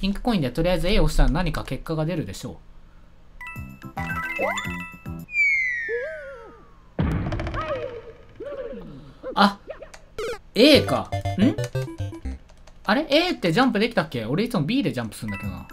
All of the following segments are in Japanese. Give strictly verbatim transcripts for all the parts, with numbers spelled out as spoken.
ピンクコインでとりあえず A を押したら何か結果が出るでしょう。あ、A か。んあれ ?A ってジャンプできたっけ？俺いつも B でジャンプするんだけどな。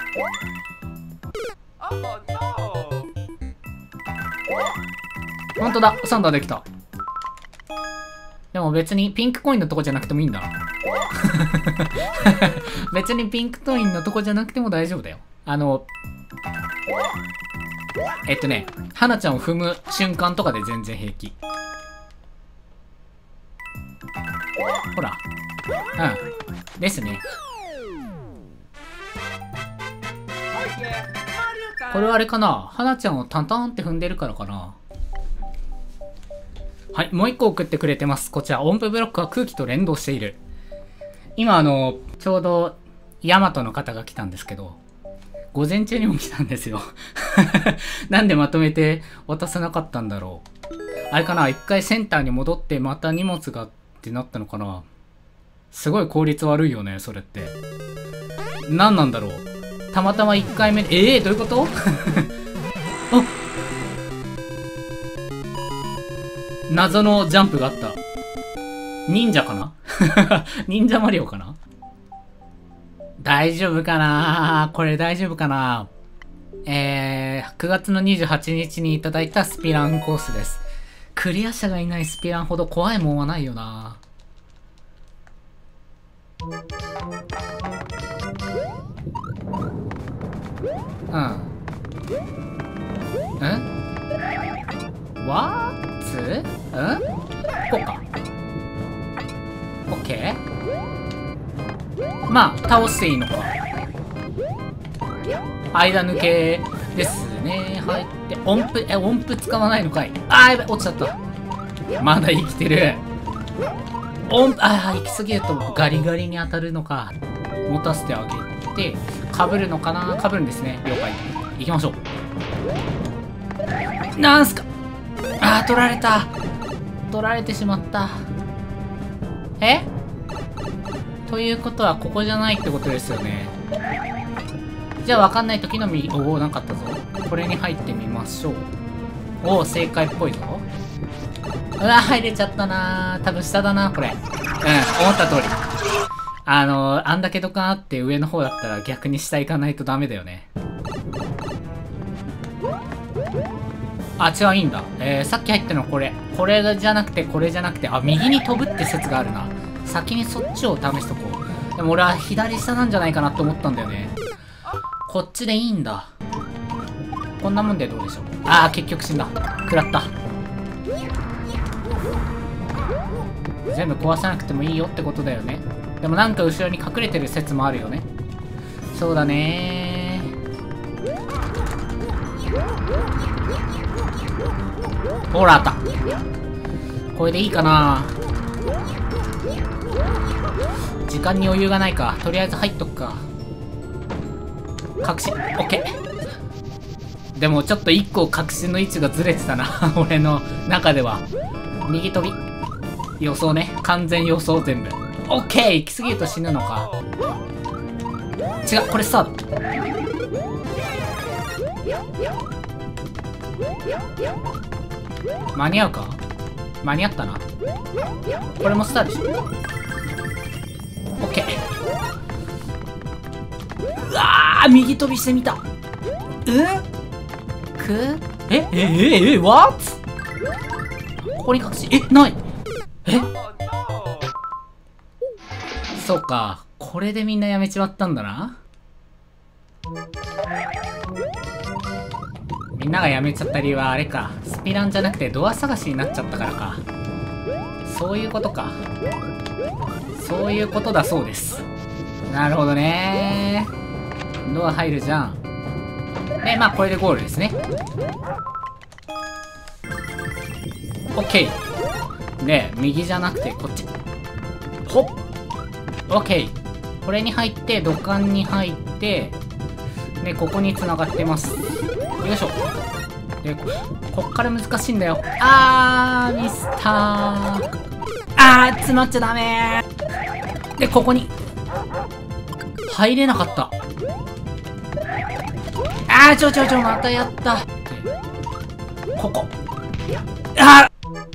ほんとだ、サンダーできた。でも別にピンクコインのとこじゃなくてもいいんだ。別にピンクコインのとこじゃなくても大丈夫だよ。あの、えっとね、花ちゃんを踏む瞬間とかで全然平気。ほら。うん。ですね。これはあれかな？花ちゃんをタンタンって踏んでるからかな？はい、もう一個送ってくれてます。こちら、音符ブロックは空気と連動している。今、あの、ちょうど、ヤマトの方が来たんですけど、午前中にも来たんですよ。なんでまとめて渡さなかったんだろう。あれかな？一回センターに戻って、また荷物がってなったのかな？すごい効率悪いよね、それって。何なんだろう。たまたま一回目、ええー、どういうことあ、謎のジャンプがあった。忍者かな忍者マリオかな。大丈夫かな、これ大丈夫かな。えー、くがつのにじゅうはちにちにいただいたスピランコースです。クリア者がいないスピランほど怖いもんはないよな。うん。んわーつんこうか。オッケー。まあ、倒していいのか。間抜けですね。入って。音符、え、音符使わないのかい。あー、やばい、落ちちゃった。まだ生きてる。音符、あー、行き過ぎるとガリガリに当たるのか。持たせてあげて、被るのかな？被るんですね。了解。行きましょう。なんすか？あー、取られた。取られてしまった。え？ということは、ここじゃないってことですよね。じゃあ、わかんない時の右、おお、なんかあったぞ。これに入ってみましょう。おお、正解っぽいぞ。うわ、入れちゃったなー。多分下だな、これ。うん、思った通り。あのー、あんだけドカンあって上の方だったら逆に下行かないとダメだよね。あ、違う、いいんだ。えー、さっき入ったのこれ。これじゃなくて、これじゃなくて、あ、右に飛ぶって説があるな。先にそっちを試しとこう。でも俺は左下なんじゃないかなと思ったんだよね。こっちでいいんだ。こんなもんでどうでしょう。あー、結局死んだ。食らった。全部壊さなくてもいいよってことだよね。でもなんか後ろに隠れてる説もあるよね。そうだねー。ほら、あった。これでいいかな。時間に余裕がないか。とりあえず入っとくか。確信。オッケー。でもちょっと一個確信の位置がずれてたな。俺の中では。右飛び。予想ね。完全予想全部。オッケー。行き過ぎると死ぬのか。違う。これスタート。間に合うか？間に合ったな。これもスターでしょ。オッケー。うわー、右飛びしてみた。うんくええええわっここに隠し、えないえそうか。これでみんなやめちまったんだな。みんながやめちゃった理由はあれか。スピランじゃなくてドア探しになっちゃったからか。そういうことか。そういうことだそうです。なるほどねー。ドア入るじゃん。で、まあこれでゴールですね。オッケー。で、右じゃなくてこっち。ほっ。オッケー。これに入って、土管に入って、で、ここに繋がってます。よいしょ。で、こ、こっから難しいんだよ。あー、ミスったー。あー、詰まっちゃダメー。で、ここに。入れなかった。 あーちょちょちょまたやった。ここあ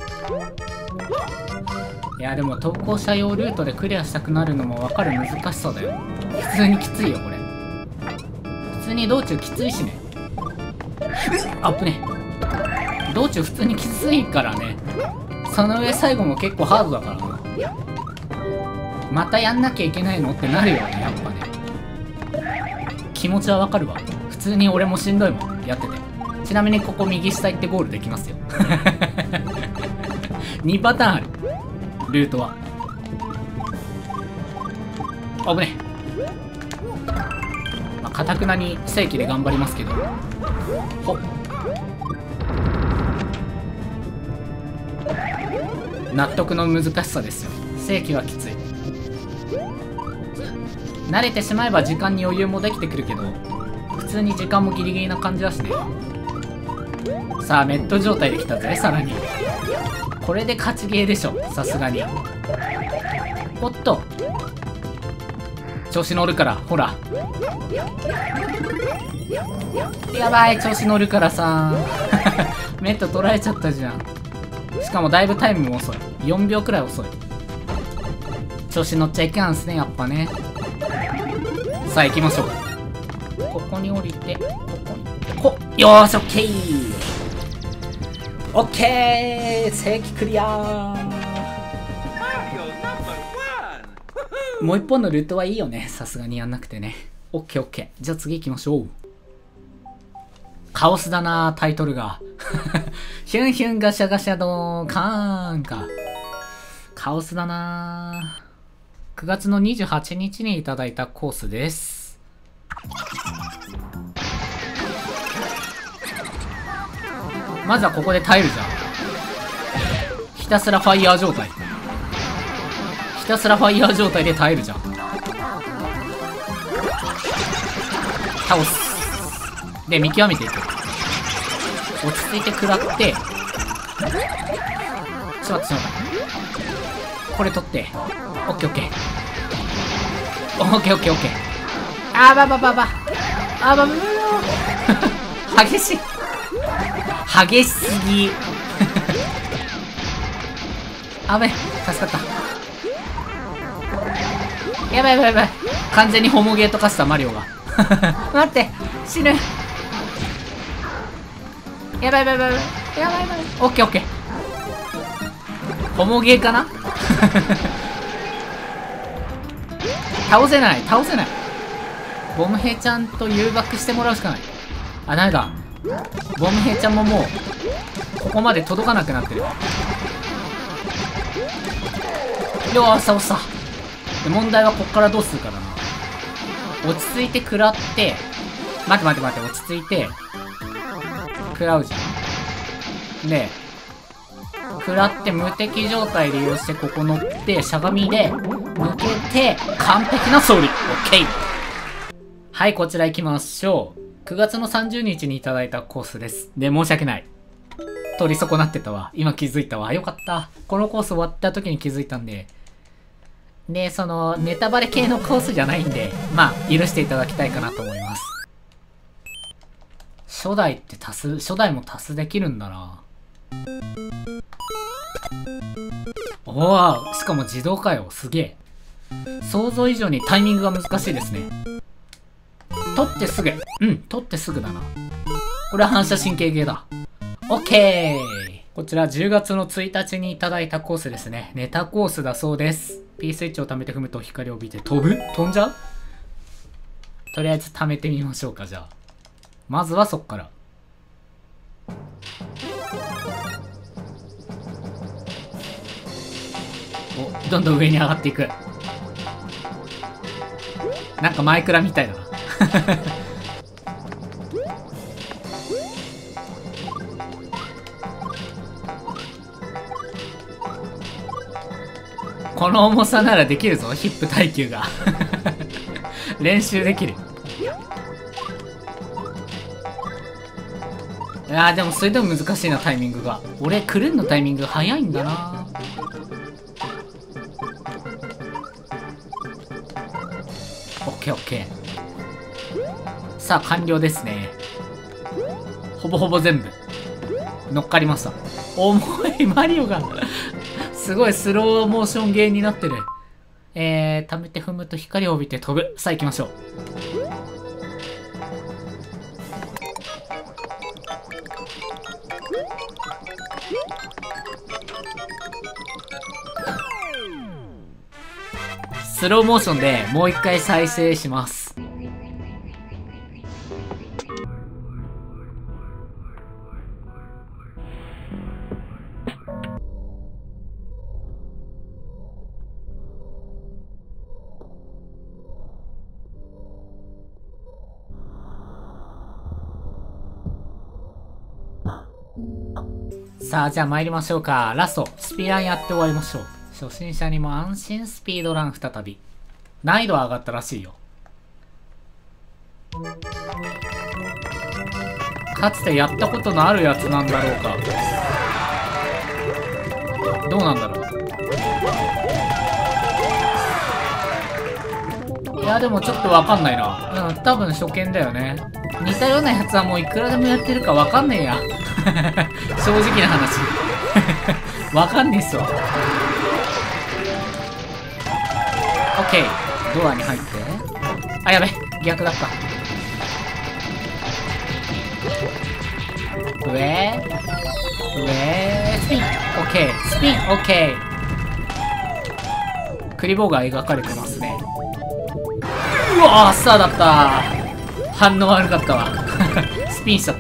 いやでも投稿者用ルートでクリアしたくなるのも分かる難しさだよ。普通にきついよこれ。普通に道中きついしね。あっぶね。道中普通にきついからね。その上最後も結構ハードだからな。またやんなきゃいけないのってなるよねやっぱね。気持ちはわかるわ。普通に俺もしんどいもんやってて。ちなみにここ右下行ってゴールできますよ。にパターンあるルートは。あぶね。まあかたくなに正規で頑張りますけど。ほっ納得の難しさですよ。正規はきつい。慣れてしまえば時間に余裕もできてくるけど、普通に時間もギリギリな感じだしね。さあメット状態できたぜ。さらにこれで勝ちゲーでしょさすがに。おっと調子乗るからほら。やばい調子乗るからさメット取られちゃったじゃん。しかもだいぶタイムも遅い。よんびょうくらい遅い。調子乗っちゃいけないんすねやっぱね。さあ行きましょう。ここに降りてここにこよーしオッケーオッケー正規クリアー。もう一本のルートはいいよねさすがにやんなくてね。オッケーオッケー。じゃあ次行きましょう。カオスだなタイトルが。ヒュンヒュンガシャガシャドーンカーンか。カオスだな。くがつのにじゅうはちにちにいただいたコースです。まずはここで耐えるじゃん。ひたすらファイヤー状態。ひたすらファイヤー状態で耐えるじゃん。倒す。で見極めていく。落ち着いて食らって、ちょっと待ってしまった。これ取って、オッケーオッケー。オッケーオッケーオッケー。あーばばばば。あーばばばば。激しい。激しすぎ。あべ、助かった。やばいやばいやばい。完全にホモゲーと化したマリオが。待って、死ぬ。やばいやばいやばいやばいやばい。オッケーオッケー。ホモゲーかな。倒せない倒せない。ボムヘイちゃんと誘惑してもらうしかない。あ、ダメだ。ボムヘイちゃんももうここまで届かなくなってる。よーし倒した。で問題はこっからどうするかだな。落ち着いて食らって、待って待って待って、落ち着いて食らうじゃん。で食らって無敵状態で利用してここ乗ってしゃがみで抜けて完璧な勝利。オッケー。はいこちら行きましょう。くがつのさんじゅうにちにいただいたコースです。で申し訳ない、取り損なってたわ。今気づいたわ。よかった、このコース終わった時に気づいたんで。でそのネタバレ系のコースじゃないんで、まあ許していただきたいかなと思います。初代って足す、初代も足すできるんだな。おお、しかも自動かよ。すげえ。想像以上にタイミングが難しいですね。取ってすぐ。うん、取ってすぐだな。これは反射神経系だ。オッケー。こちらじゅうがつのついたちにいただいたコースですね。ネタコースだそうです。P スイッチを貯めて踏むと光を帯びて飛ぶ？飛んじゃう？とりあえず貯めてみましょうか、じゃあ。まずはそっから。お、どんどん上に上がっていく。なんかマイクラみたいだな。この重さならできるぞ、ヒップ耐久が。練習できる。いやーでもそれでも難しいな、タイミングが。俺クルンのタイミングが早いんだな。オッケーオッケー。 さあ、完了ですね。ほぼほぼ全部。乗っかりました。重いマリオがすごいスローモーションゲーになってる。えー、溜めて踏むと光を帯びて飛ぶ。さあ行きましょう。スローモーションでもう一回再生します。さあ、じゃあ参りましょうか。ラスト、スピーランやって終わりましょう。初心者にも安心スピードラン再び。難易度は上がったらしいよ。かつてやったことのあるやつなんだろうか。どうなんだろう。いや、でもちょっとわかんないな。うん、多分初見だよね。似たようなやつはもういくらでもやってるかわかんねえや。正直な話。わかんねえっすわ。オッケー。ドアに入って。あ、やべ。逆だった。上上スピン。オッケー。スピン。オッケー。クリボーが描かれてますね。うわー、スターだった。反応悪かったわ。スピンしちゃった。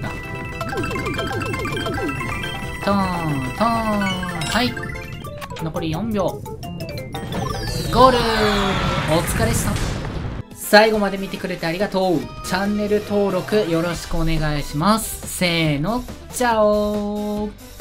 トーン、トーン。はい。残りよんびょう。ゴール。お疲れさん。最後まで見てくれてありがとう。チャンネル登録よろしくお願いします。せーの、チャオー。